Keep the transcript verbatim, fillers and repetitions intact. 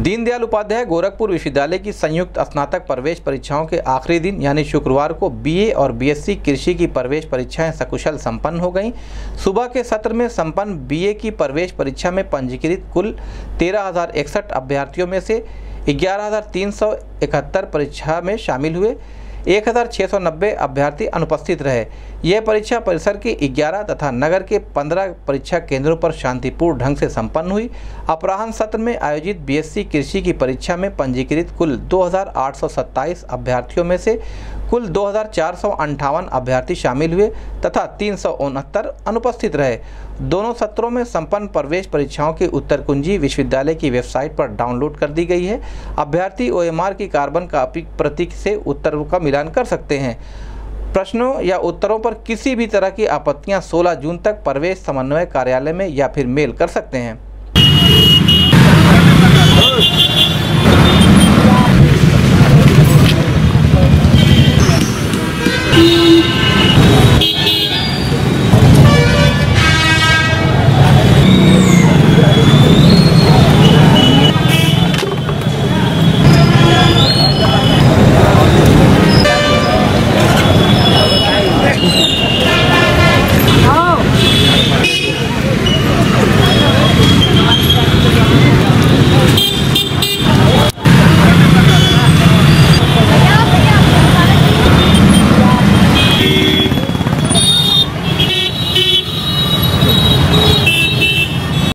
दीनदयाल उपाध्याय गोरखपुर विश्वविद्यालय की संयुक्त स्नातक प्रवेश परीक्षाओं के आखिरी दिन यानी शुक्रवार को बीए और बीएससी कृषि की प्रवेश परीक्षाएं सकुशल संपन्न हो गईं। सुबह के सत्र में संपन्न बीए की प्रवेश परीक्षा में पंजीकृत कुल तेरह हजार इकसठ अभ्यर्थियों में से ग्यारह हजार तीन सौ इकहत्तर परीक्षा में शामिल हुए। एक हज़ार छः सौ नब्बे अभ्यर्थी अनुपस्थित रहे। यह परीक्षा परिसर के ग्यारह तथा नगर के पंद्रह परीक्षा केंद्रों पर शांतिपूर्ण ढंग से संपन्न हुई। अपराह्न सत्र में आयोजित बीएससी कृषि की परीक्षा में पंजीकृत कुल दो हज़ार आठ सौ सत्ताईस अभ्यर्थियों में से कुल दो हज़ार चार सौ अंठावन अभ्यर्थी शामिल हुए तथा तीन सौ उनहत्तर अनुपस्थित रहे। दोनों सत्रों में संपन्न प्रवेश परीक्षाओं की उत्तर कुंजी विश्वविद्यालय की वेबसाइट पर डाउनलोड कर दी गई है। अभ्यर्थी ओएमआर की कार्बन कॉपी प्रतीक से उत्तरों का मिलान कर सकते हैं। प्रश्नों या उत्तरों पर किसी भी तरह की आपत्तियां सोलह जून तक प्रवेश समन्वय कार्यालय में या फिर मेल कर सकते हैं।